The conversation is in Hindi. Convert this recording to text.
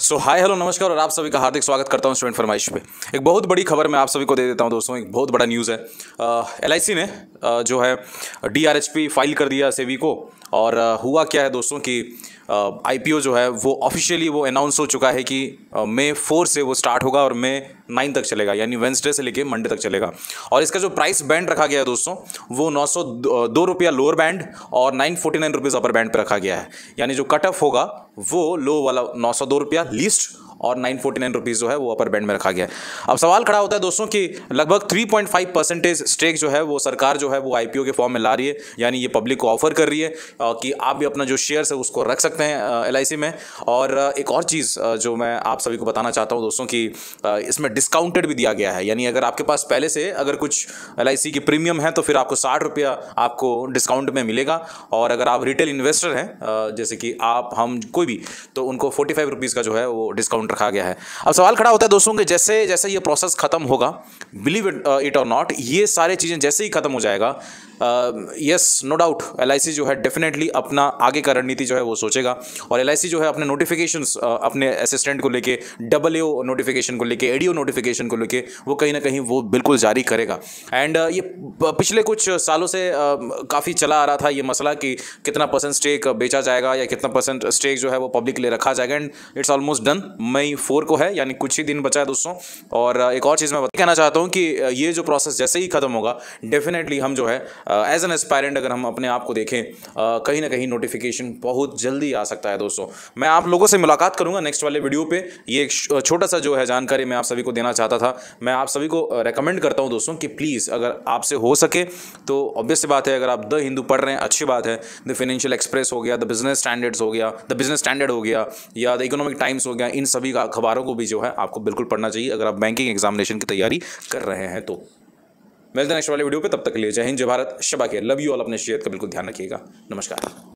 सो हाय हेलो नमस्कार और आप सभी का हार्दिक स्वागत करता हूं स्टूडेंट फरमाइश पे। एक बहुत बड़ी खबर मैं आप सभी को दे देता हूं दोस्तों। एक बहुत बड़ा न्यूज़ है। एलआईसी ने जो है डीआरएचपी फाइल कर दिया सेबी को। और हुआ क्या है दोस्तों कि आईपीओ जो है वो ऑफिशियली वो अनाउंस हो चुका है कि मई 4 से वो स्टार्ट होगा और मई 9 तक चलेगा, यानी वेंसडे से लेके मंडे तक चलेगा। और इसका जो प्राइस बैंड रखा गया है दोस्तों वो 902 रुपया लोअर बैंड और 949 रुपीज़ अपर बैंड पर रखा गया है। यानी जो कट ऑफ होगा वो लो वाला 902 रुपया लीस्ट और 949 रुपीज़ जो है वो अपर बैंड में रखा गया है। अब सवाल खड़ा होता है दोस्तों कि लगभग 3.5% स्टेक जो है वो सरकार जो है वो आईपीओ के फॉर्म में ला रही है, यानी ये पब्लिक को ऑफर कर रही है कि आप भी अपना जो शेयर्स है उसको रख सकते हैं एलआईसी में। और एक और चीज़ जो मैं आप सभी को बताना चाहता हूँ दोस्तों कि इसमें डिस्काउंटेड भी दिया गया है, यानी अगर आपके पास पहले से अगर कुछ एलआईसी की प्रीमियम है तो फिर आपको 60 रुपया आपको डिस्काउंट में मिलेगा। और अगर आप रिटेल इन्वेस्टर हैं जैसे कि आप हम कोई भी, तो उनको 45 रुपीज़ का जो है वो डिस्काउंट रखा गया है। अब सवाल खड़ा होता है दोस्तों कि जैसे जैसे ये प्रोसेस खत्म होगा, बिलीव इट और नॉट, ये सारे चीज़ें जैसे ही खत्म हो जाएगा, यस नो डाउट एलआईसी जो है डेफिनेटली अपना आगे का रणनीति जो है वो सोचेगा। और एलआईसी जो है अपने नोटिफिकेशंस अपने असिस्टेंट को लेके, AAO नोटिफिकेशन को लेके, ADO नोटिफिकेशन को लेके वो कहीं ना कहीं वो बिल्कुल जारी करेगा। एंड ये पिछले कुछ सालों से काफ़ी चला आ रहा था ये मसला कि कितना परसेंट स्टेक बेचा जाएगा या कितना परसेंट स्टेक जो है वो पब्लिक के लिए रखा जाएगा। एंड इट्स ऑलमोस्ट डन, मई 4 को है, यानी कुछ ही दिन बचा है दोस्तों। और एक और चीज़ मैं कहना चाहता हूँ कि ये जो प्रोसेस जैसे ही खत्म होगा डेफिनेटली हम जो है एज एन एस्पायरेंट अगर हम अपने आप को देखें, कहीं ना कहीं नोटिफिकेशन बहुत जल्दी आ सकता है दोस्तों। मैं आप लोगों से मुलाकात करूंगा नेक्स्ट वाले वीडियो पे। ये एक छोटा सा जो है जानकारी मैं आप सभी को देना चाहता था। मैं आप सभी को रेकमेंड करता हूं दोस्तों कि प्लीज़ अगर आपसे हो सके तो ऑब्वियस सी बात है, अगर आप द हिंदू पढ़ रहे हैं अच्छी बात है, द फाइनेंशियल एक्सप्रेस हो गया, द बिजनेस स्टैंडर्ड्स हो गया, द बिजनेस स्टैंडर्ड हो गया, या द इकोनॉमिक टाइम्स हो गया, इन सभी अखबारों को भी जो है आपको बिल्कुल पढ़ना चाहिए अगर आप बैंकिंग एग्जामिनेशन की तैयारी कर रहे हैं तो। मिलते हैं नेक्स्ट वाले वीडियो पे, तब तक के लिए जय हिंद, जय भारत, शबा के लव यू ऑल। अपने सेहत का बिल्कुल ध्यान रखिएगा। नमस्कार।